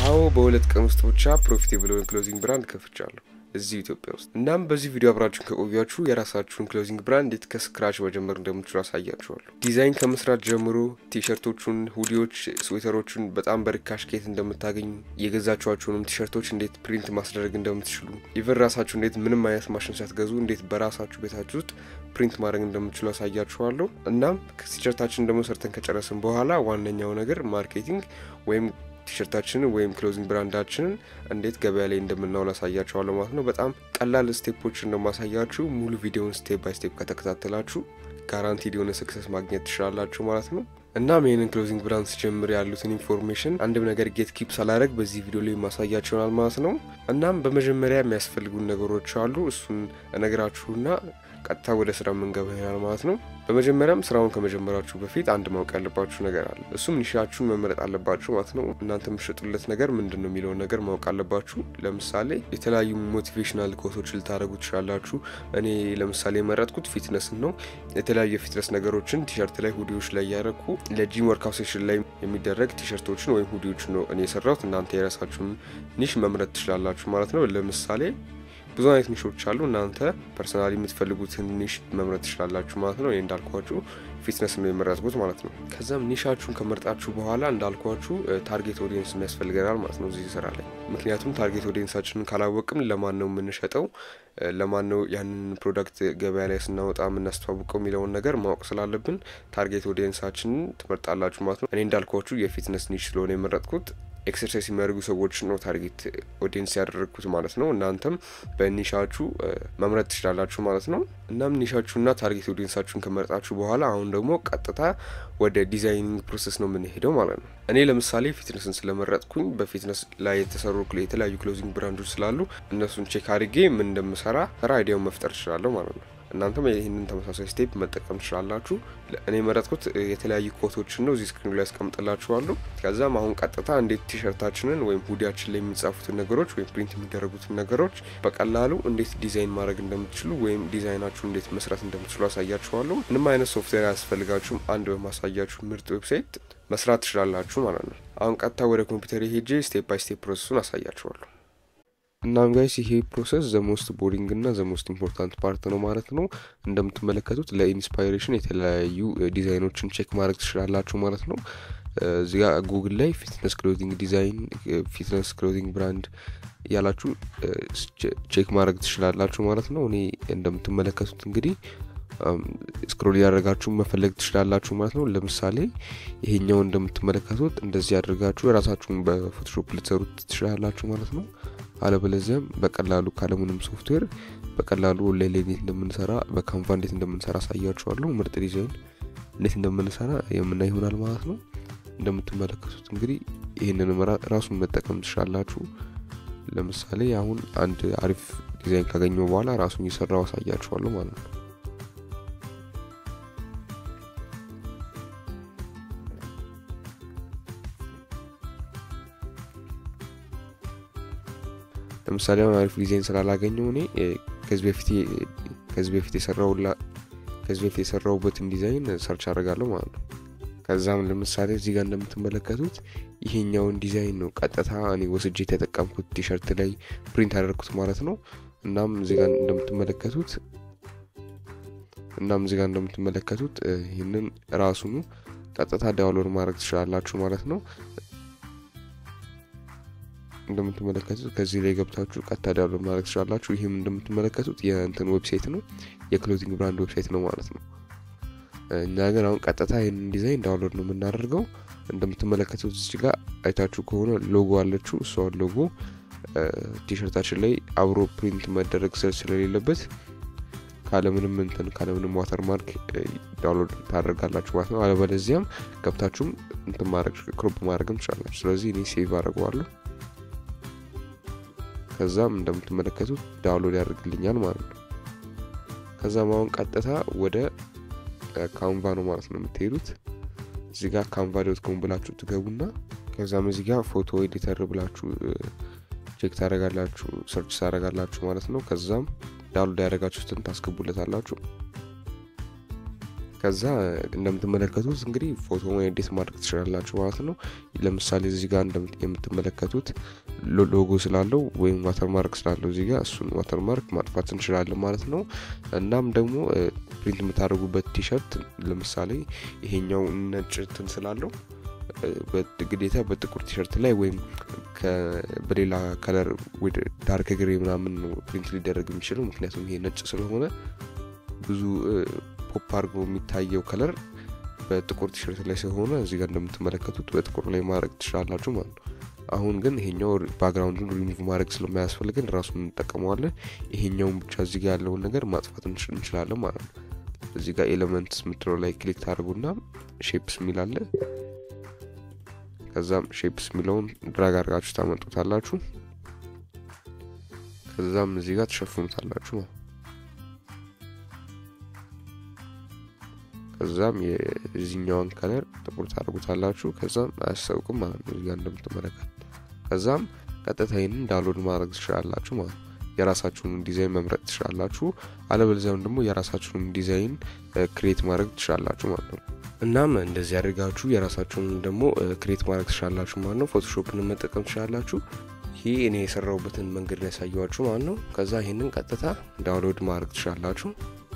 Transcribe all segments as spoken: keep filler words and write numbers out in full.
አዎ በሁለት ቀን ውስጥ ብቻ ፕሮፊቴብል ክሎዚንግ ብራንድ ከፍቻለሁ እዚህ ኢትዮጵያ ውስጥ። እናም በዚህ ቪዲዮ አብራችሁን ከቆያችሁ የራሳችሁን ክሎዚንግ ብራንድ እንዴት ከስክራች መጀመር እንደምትችሉ አሳያችኋለሁ። ዲዛይን ከመስራት ጀምሮ ቲሸርቶቹን፣ ሁዲዎች፣ ስዌተሮቹን በጣም በርካሽ ከየት እንደምታገኙ፣ የገዛችኋቸውንም ቲሸርቶች እንዴት ፕሪንት ማስደረግ እንደምትችሉ፣ ኢቨን ራሳችሁ እንዴት ምንም አይነት ማሽን ሳትገዙ እንዴት በራሳችሁ ቤታችሁ ውስጥ ፕሪንት ማድረግ እንደምትችሉ አሳያችኋለሁ። እናም ቲሸርታችንን ደግሞ ሰርተን ከጨረስን በኋላ ዋነኛው ነገር ማርኬቲንግ ወይም ቲሸርታችንን ወይም ክሎዚንግ ብራንዳችንን እንዴት ገበያ ላይ እንደምናውል አሳያችኋለሁ ማለት ነው። በጣም ቀላል ስቴፖችን እንደማሳያችሁ ሙሉ ቪዲዮውን ስቴፕ ባይ ስቴፕ ከተከታተላችሁ ጋራንቲድ የሆነ ሰክሰስ ማግኘት ትችላላችሁ ማለት ነው። እናም ይሄንን ክሎዚንግ ብራንድ ሲጀምር ያሉትን ኢንፎርሜሽን አንድም ነገር ጌት ኪፕ ሳላደርግ በዚህ ቪዲዮ ላይ ማሳያችኋል ማለት ነው። እናም በመጀመሪያ የሚያስፈልጉን ነገሮች አሉ። እሱን እነግራችሁና ቀጥታ ወደ ስራ መንገባ ይሆናል ማለት ነው። በመጀመሪያም ስራውን ከመጀመራችሁ በፊት አንድ ማወቅ ያለባችሁ ነገር አለ። እሱም ኒሻችሁን መመረጥ አለባችሁ ማለት ነው። እናንተ የምትሸጡለት ነገር ምንድነው የሚለው ነገር ማወቅ አለባችሁ። ለምሳሌ የተለያዩ ሞቲቬሽናል ኮርሶች ልታደርጉ ትችላላችሁ። እኔ ለምሳሌ የመረጥኩት ፊትነስ ነው። የተለያዩ የፊትነስ ነገሮችን ቲሸርት ላይ፣ ሁዲዎች ላይ ያረኩ ለጂም ወርክአውት ሴሽን ላይ የሚደረግ ቲሸርቶችን ወይም ሁዲዎችን ነው እኔ የሰራሁት። እናንተ የራሳችሁን ኒሽ መምረጥ ትችላላችሁ ማለት ነው። ለምሳሌ ብዙ አይነት ኒሾች አሉ። እናንተ ፐርሰናሊ የምትፈልጉትን ኒሽ መምረጥ ትችላላችሁ ማለት ነው። እኔ እንዳልኳችሁ ፊትነስ ነው የመረጥኩት ማለት ነው። ከዛም ኒሻችሁን ከመረጣችሁ በኋላ እንዳልኳችሁ ታርጌት ኦዲየንስ የሚያስፈልገናል ማለት ነው እዚህ ስራ ላይ። ምክንያቱም ታርጌት ኦዲየንሳችንን ካላወቅም ለማን ነው የምንሸጠው፣ ለማን ነው ያንን ፕሮዳክት ገበያ ላይ ስናወጣ የምናስተዋውቀው የሚለውን ነገር ማወቅ ስላለብን ታርጌት ኦዲየንሳችንን ትመርጣላችሁ ማለት ነው። እኔ እንዳልኳችሁ የፊትነስ ኒሽ ስለሆነ የመረጥኩት ኤክሰርሳይዝ የሚያደርጉ ሰዎች ነው ታርጌት ኦዲየንስ ያደረኩት ማለት ነው። እናንተም በኒሻችሁ መምረጥ ትችላላችሁ ማለት ነው። እናም ኒሻችሁና ታርጌት ኦዲየንሳችሁን ከመረጣችሁ በኋላ አሁን ደግሞ ቀጥታ ወደ ዲዛይኒንግ ፕሮሰስ ነው የምንሄደው ማለት ነው። እኔ ለምሳሌ ፊትነስን ስለመረጥኩኝ በፊትነስ ላይ የተሰሩ የተለያዩ ክሎዚንግ ብራንዶች ስላሉ እነሱን ቼክ አድርጌ ምን እንደምሰራ አይዲያውን መፍጠር እችላለሁ ማለት ነው። እናንተም ይሄንን ተመሳሳይ ስቴፕ መጠቀም ትችላላችሁ። እኔ መረጥኩት የተለያዩ ኮቶችን ነው እዚህ ስክሪን ላይ አስቀምጥላችኋለሁ። ከዛም አሁን ቀጥታ እንዴት ቲሸርታችንን ወይም ሁዲያችን ላይ የሚጻፉትን ነገሮች ወይም ፕሪንት የሚደረጉትን ነገሮች በቀላሉ እንዴት ዲዛይን ማድረግ እንደምትችሉ ወይም ዲዛይናችሁ እንዴት መስራት እንደምትችሉ አሳያችኋለሁ። ምንም አይነት ሶፍትዌር አያስፈልጋችሁም። አንድ በማሳያችሁ ምርጥ ዌብሳይት መስራት ትችላላችሁ ማለት ነው። አሁን ቀጥታ ወደ ኮምፒውተር ሄጄ ስቴፕ ባይ ስቴፕ ፕሮሰሱን አሳያችኋለሁ። እናም ጋይስ ይሄ ፕሮሰስ ዘ ሞስት ቦሪንግ እና ዘ ሞስት ኢምፖርታንት ፓርት ነው ማለት ነው። እንደምትመለከቱት ለኢንስፓይሬሽን የተለያዩ ዲዛይኖችን ቼክ ማድረግ ትችላላችሁ ማለት ነው። እዚህ ጋር ጉግል ላይ ፊትነስ ክሎዚንግ ዲዛይን፣ ፊትነስ ክሎዚንግ ብራንድ ያላችሁ ቼክ ማድረግ ትችላላችሁ ማለት ነው። እኔ እንደምትመለከቱት እንግዲህ ስክሮል ያደርጋችሁ መፈለግ ትችላላችሁ ማለት ነው። ለምሳሌ ይሄኛው እንደምትመለከቱት እንደዚህ ያደርጋችሁ ራሳችሁን በፎቶሾፕ ልትሰሩት ትችላላችሁ ማለት ነው። አለበለዚያም በቀላሉ ካለምንም ሶፍትዌር በቀላሉ ኦንላይን ላይ እንደምንሰራ በካንቫ እንዴት እንደምንሰራ አሳያችኋለሁ። ምርጥ ዲዛይን እንዴት እንደምንሰራ የምናይ ይሆናል ማለት ነው። እንደምትመለከቱት እንግዲህ ይሄንን ራሱን መጠቀም ትችላላችሁ። ለምሳሌ አሁን አንድ አሪፍ ዲዛይን ካገኘው በኋላ ራሱን እየሰራው አሳያችኋለሁ ማለት ነው። ለምሳሌ አሁን አሪፍ ዲዛይን ስላላገኘው እኔ ከዚህ በፊት ከዚህ በፊት የሰራውላ ከዚህ በፊት የሰራውበትን ዲዛይን ሰርች አደርጋለሁ ማለት ነው። ከዛም ለምሳሌ እዚህ ጋር እንደምትመለከቱት ይሄኛውን ዲዛይን ነው ቀጥታ እኔ ወስጄ ተጠቀምኩት ቲሸርት ላይ ፕሪንት አደረኩት ማለት ነው። እናም እዚህ ጋር እንደምትመለከቱት እናም እዚህ ጋር እንደምትመለከቱት ይሄንን ራሱን ቀጥታ ዳውንሎድ ማድረግ ትችላላችሁ ማለት ነው። እንደምትመለከቱት ከዚህ ላይ ገብታችሁ ቀጥታ ዳውንሎድ ማድረግ ትችላላችሁ። ይሄም እንደምትመለከቱት የእንትን ዌብሳይት ነው የክሎዚንግ ብራንድ ዌብሳይት ነው ማለት ነው። እኛ ግን አሁን ቀጥታ ይሄንን ዲዛይን ዳውንሎድ ነው የምናደርገው። እንደምትመለከቱት እዚህ ጋር አይታችሁ ከሆነ ሎጎ አለችው። እሷ ሎጎ ቲሸርታችን ላይ አብሮ ፕሪንት መደረግ ስለሌለበት ካለምንም እንትን ካለምንም ዋተርማርክ ዳውንሎድ ታደርጋላችሁ ማለት ነው። አለበለዚያም ገብታችሁም እንትን ማድረግ ክሮፕ ማድረግም ትችላላችሁ። ስለዚህ እኔ ሴቭ አደርገዋለሁ። ከዛም እንደምትመለከቱት ዳውንሎድ ያደርግልኛል ማለት ነው። ከዛም አሁን ቀጥታ ወደ ካንቫ ነው ማለት ነው የምትሄዱት። እዚህ ጋር ካንቫ ዶት ኮም ብላችሁ ትገቡና ከዛም እዚህ ጋር ፎቶ ኤዲተር ብላችሁ ቼክ ታደርጋላችሁ፣ ሰርች ታደርጋላችሁ ማለት ነው። ከዛም ዳውንሎድ ያደርጋችሁትን ታስገቡለታላችሁ። ከዛ እንደምትመለከቱት እንግዲህ ፎቶ ኤዲት ማድረግ ትችላላችሁ ማለት ነው። ለምሳሌ እዚህ ጋር እንደምትመለከቱት ሎጎ ስላለው ወይም ዋተርማርክ ስላለው እዚህ ጋር እሱን ዋተርማርክ ማጥፋት እንችላለን ማለት ነው። እናም ደግሞ ፕሪንት የምታደርጉበት ቲሸርት ለምሳሌ ይሄኛው ነጭ እንትን ስላለው በግዴታ በጥቁር ቲሸርት ላይ ወይም በሌላ ከለር ወይ ዳርክ ግሬ ምናምን ነው ፕሪንት ሊደረግ የሚችለው ምክንያቱም ይሄ ነጭ ስለሆነ ብዙ ፖፕ አርጎ የሚታየው ከለር በጥቁር ቲሸርት ላይ ስለሆነ እዚህ ጋር እንደምትመለከቱት በጥቁር ላይ ማድረግ ትችላላችሁ ማለት ነው። አሁን ግን ይሄኛው ባክግራውንዱን ሪሙቭ ማድረግ ስለማያስፈልገን ራሱን እንጠቀመዋለን። ይሄኛውን ብቻ እዚህ ጋር ያለውን ነገር ማጥፋት እንችላለን ማለት ነው። እዚህ ጋር ኤሌመንትስ ምትለው ላይ ክሊክ ታደርጉና ሼፕስ ሚላለ ከዛም ሼፕስ ሚለውን ድራግ አድርጋችሁ ታመጡታላችሁ። ከዛም እዚህ ጋር ተሸፍኑታላችሁ ማለት ከዛም የዚህኛውን ከለር ጥቁር ታደርጉታላችሁ። ከዛም አያስታውቅም ማለት ነው እዚህ ጋር እንደምትመለከቱት። ከዛም ቀጥታ ይሄንን ዳውንሎድ ማድረግ ትችላላችሁ ማለት ነው። የራሳችሁን ዲዛይን መምረጥ ትችላላችሁ። አለበለዚያም ደግሞ የራሳችሁን ዲዛይን ክሬት ማድረግ ትችላላችሁ ማለት ነው። እናም እንደዚህ አድርጋችሁ የራሳችሁን ደግሞ ክሬት ማድረግ ትችላላችሁ ማለት ነው። ፎቶሾፕን መጠቀም ትችላላችሁ። ይሄ እኔ የሰራሁበትን መንገድ ያሳያችሁ ማለት ነው። ከዛ ይሄንን ቀጥታ ዳውንሎድ ማድረግ ትችላላችሁ።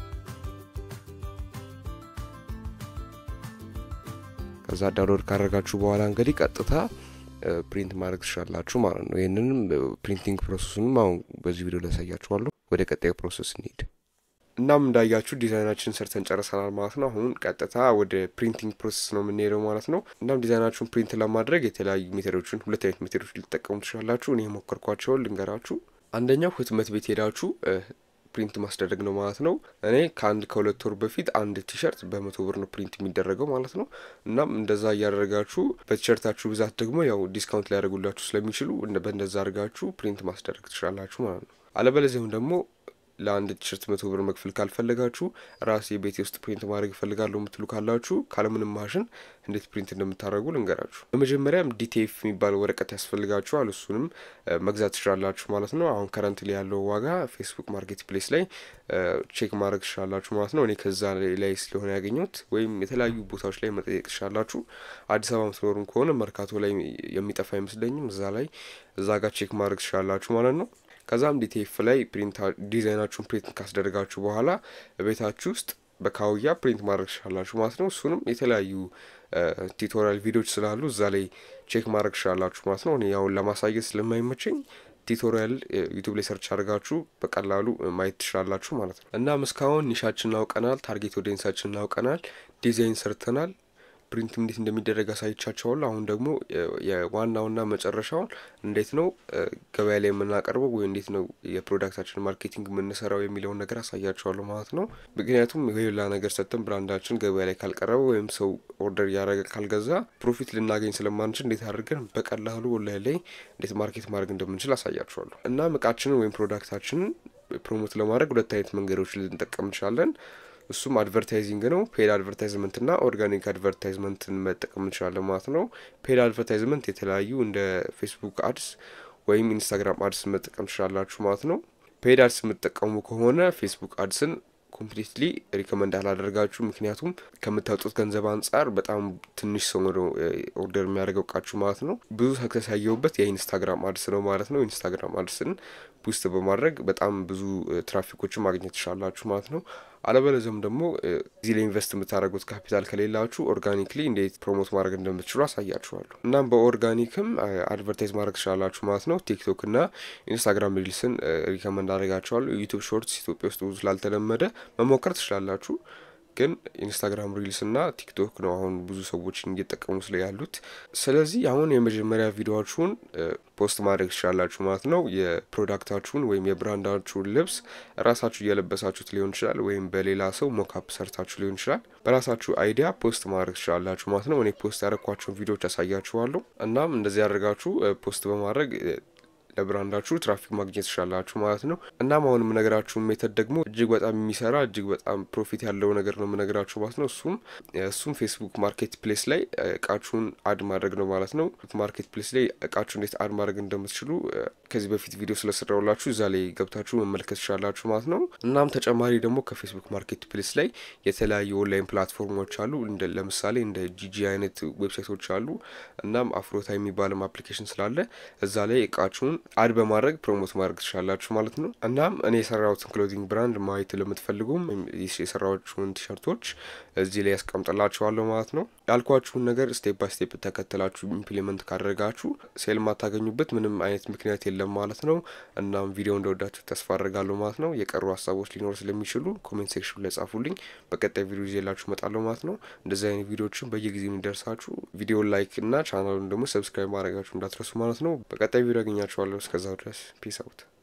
ከዛ ዳውንሎድ ካደረጋችሁ በኋላ እንግዲህ ቀጥታ ፕሪንት ማድረግ ትችላላችሁ ማለት ነው። ይሄንንም ፕሪንቲንግ ፕሮሰሱን አሁን በዚህ ቪዲዮ ላይ ያሳያችኋለሁ። ወደ ቀጣዩ ፕሮሰስ እንሂድ። እናም እንዳያችሁ ዲዛይናችንን ሰርተን ጨርሰናል ማለት ነው። አሁን ቀጥታ ወደ ፕሪንቲንግ ፕሮሰስ ነው የምንሄደው ማለት ነው። እናም ዲዛይናችሁን ፕሪንት ለማድረግ የተለያዩ ሜተዶችን ሁለት አይነት ሜተዶች ልትጠቀሙ ትችላላችሁ። እኔ ሞከርኳቸው ልንገራችሁ። አንደኛው ህትመት ቤት ሄዳችሁ ፕሪንት ማስደረግ ነው ማለት ነው። እኔ ከአንድ ከሁለት ወር በፊት አንድ ቲሸርት በመቶ ብር ነው ፕሪንት የሚደረገው ማለት ነው። እናም እንደዛ ያደረጋችሁ በቲሸርታችሁ ብዛት ደግሞ ያው ዲስካውንት ሊያደርጉላችሁ ስለሚችሉ በእንደዛ አድርጋችሁ ፕሪንት ማስደረግ ትችላላችሁ ማለት ነው። አለበለዚያም ደግሞ ለአንድ ቲሸርት መቶ ብር መክፈል ካልፈለጋችሁ ራሴ ቤቴ ውስጥ ፕሪንት ማድረግ ፈልጋለሁ የምትሉ ካላችሁ ካለምንም ማሽን እንዴት ፕሪንት እንደምታደርጉ ልንገራችሁ። በመጀመሪያም ዲቲኤፍ የሚባል ወረቀት ያስፈልጋችኋል። እሱንም መግዛት ትችላላችሁ ማለት ነው። አሁን ከረንትሊ ያለው ዋጋ ፌስቡክ ማርኬት ፕሌስ ላይ ቼክ ማድረግ ትችላላችሁ ማለት ነው። እኔ ከዛ ላይ ስለሆነ ያገኘሁት ወይም የተለያዩ ቦታዎች ላይ መጠየቅ ትችላላችሁ። አዲስ አበባ ምትኖሩም ከሆነ መርካቶ ላይ የሚጠፋ አይመስለኝም። እዛ ላይ እዛ ጋር ቼክ ማድረግ ትችላላችሁ ማለት ነው። ከዛም ዲቲኤፍ ላይ ፕሪንት ዲዛይናችሁን ፕሪንት ካስደረጋችሁ በኋላ ቤታችሁ ውስጥ በካውያ ፕሪንት ማድረግ ትችላላችሁ ማለት ነው። እሱንም የተለያዩ ቲዩቶሪያል ቪዲዮዎች ስላሉ እዛ ላይ ቼክ ማድረግ ትችላላችሁ ማለት ነው። እኔ ያው ለማሳየት ስለማይመቸኝ ቲዩቶሪያል ዩቲዩብ ላይ ሰርች አድርጋችሁ በቀላሉ ማየት ትችላላችሁ ማለት ነው። እና እስካሁን ኒሻችንን አውቀናል፣ ታርጌት ኦዲየንሳችንን አውቀናል፣ ዲዛይን ሰርተናል፣ ፕሪንት እንዴት እንደሚደረግ አሳይቻችኋለሁ። አሁን ደግሞ የዋናውና መጨረሻውን እንዴት ነው ገበያ ላይ የምናቀርበው ወይ እንዴት ነው የፕሮዳክታችን ማርኬቲንግ የምንሰራው የሚለውን ነገር አሳያችኋለሁ ማለት ነው። ምክንያቱም ሌላ ነገር ሰጥተን ብራንዳችን ገበያ ላይ ካልቀረበ ወይም ሰው ኦርደር ያደረገ ካልገዛ ፕሮፊት ልናገኝ ስለማንችል እንዴት አድርገን በቀላሉ ኦንላይን ላይ እንዴት ማርኬት ማድረግ እንደምንችል አሳያችኋለሁ። እና እቃችንን ወይም ፕሮዳክታችንን ፕሮሞት ለማድረግ ሁለት አይነት መንገዶች ልንጠቀም እንችላለን። እሱም አድቨርታይዚንግ ነው። ፔድ አድቨርታይዝመንት እና ኦርጋኒክ አድቨርታይዝመንትን መጠቀም እንችላለን ማለት ነው። ፔድ አድቨርታይዝመንት የተለያዩ እንደ ፌስቡክ አድስ ወይም ኢንስታግራም አድስ መጠቀም ትችላላችሁ ማለት ነው። ፔድ አድስ የምትጠቀሙ ከሆነ ፌስቡክ አድስን ኮምፕሊትሊ ሪኮመንድ አላደርጋችሁ ምክንያቱም ከምታወጡት ገንዘብ አንፃር በጣም ትንሽ ሰው ነው ኦርደር የሚያደርገው ቃችሁ ማለት ነው። ብዙ ሰክሰስ ያየውበት የኢንስታግራም አድስ ነው ማለት ነው። ኢንስታግራም አድስን ቡስት በማድረግ በጣም ብዙ ትራፊኮችን ማግኘት ትችላላችሁ ማለት ነው። አለበለዚያም ደግሞ እዚህ ላይ ኢንቨስት የምታደርጉት ካፒታል ከሌላችሁ ኦርጋኒክሊ እንዴት ፕሮሞት ማድረግ እንደምትችሉ አሳያችኋለሁ። እናም በኦርጋኒክም አድቨርታይዝ ማድረግ ትችላላችሁ ማለት ነው። ቲክቶክ እና ኢንስታግራም ሪልስን ሪኮመንድ አደርጋችኋለሁ። ዩቲዩብ ሾርትስ ኢትዮጵያ ውስጥ ብዙ ስላልተለመደ መሞከር ትችላላችሁ። ግን ኢንስታግራም ሪልስ እና ቲክቶክ ነው አሁን ብዙ ሰዎች እየተጠቀሙ ስለ ያሉት። ስለዚህ አሁን የመጀመሪያ ቪዲዮአችሁን ፖስት ማድረግ ትችላላችሁ ማለት ነው። የፕሮዳክታችሁን ወይም የብራንዳችሁን ልብስ ራሳችሁ እየለበሳችሁት ሊሆን ይችላል ወይም በሌላ ሰው ሞካፕ ሰርታችሁ ሊሆን ይችላል። በራሳችሁ አይዲያ ፖስት ማድረግ ትችላላችሁ ማለት ነው። እኔ ፖስት ያደረኳቸውን ቪዲዮዎች አሳያችኋለሁ። እናም እንደዚህ ያደርጋችሁ ፖስት በማድረግ ለብራንዳችሁ ትራፊክ ማግኘት ትችላላችሁ ማለት ነው። እናም አሁንም ነገራችሁ ሜተድ ደግሞ እጅግ በጣም የሚሰራ እጅግ በጣም ፕሮፊት ያለው ነገር ነው የምነግራችሁ ማለት ነው። እሱም እሱም ፌስቡክ ማርኬት ፕሌስ ላይ እቃችሁን አድ ማድረግ ነው ማለት ነው። ማርኬት ፕሌስ ላይ እቃችሁን እንዴት አድ ማድረግ እንደምትችሉ ከዚህ በፊት ቪዲዮ ስለሰራውላችሁ እዛ ላይ ገብታችሁ መመልከት ትችላላችሁ ማለት ነው። እናም ተጨማሪ ደግሞ ከፌስቡክ ማርኬት ፕሌስ ላይ የተለያዩ ኦንላይን ፕላትፎርሞች አሉ። እንደ ለምሳሌ እንደ ጂጂ አይነት ዌብሳይቶች አሉ። እናም አፍሮታ የሚባልም አፕሊኬሽን ስላለ እዛ ላይ እቃችሁን አድ በማድረግ ፕሮሞት ማድረግ ትችላላችሁ ማለት ነው። እናም እኔ የሰራሁትን ክሎዚንግ ብራንድ ማየት ለምትፈልጉም የሰራኋቸውን ቲሸርቶች እዚህ ላይ ያስቀምጥላችኋለሁ ማለት ነው። ያልኳችሁን ነገር ስቴፕ ባይ ስቴፕ ተከተላችሁ ኢምፕሊመንት ካደረጋችሁ ሴል ማታገኙበት ምንም አይነት ምክንያት የለም ማለት ነው። እናም ቪዲዮ እንደወዳችሁ ተስፋ አደርጋለሁ ማለት ነው። የቀሩ ሀሳቦች ሊኖር ስለሚችሉ ኮሜንት ሴክሽን ላይ ጻፉልኝ። በቀጣይ ቪዲዮ ይዤላችሁ እመጣለሁ ማለት ነው። እንደዚህ አይነት ቪዲዮዎችን በየጊዜው እንዲደርሳችሁ ቪዲዮ ላይክ እና ቻናሉን ደግሞ ሰብስክራይብ ማድረጋችሁ እንዳትረሱ ማለት ነው። በቀጣይ ቪዲዮ አገኛችኋለሁ። እስከዛው ድረስ ፒስ አውት።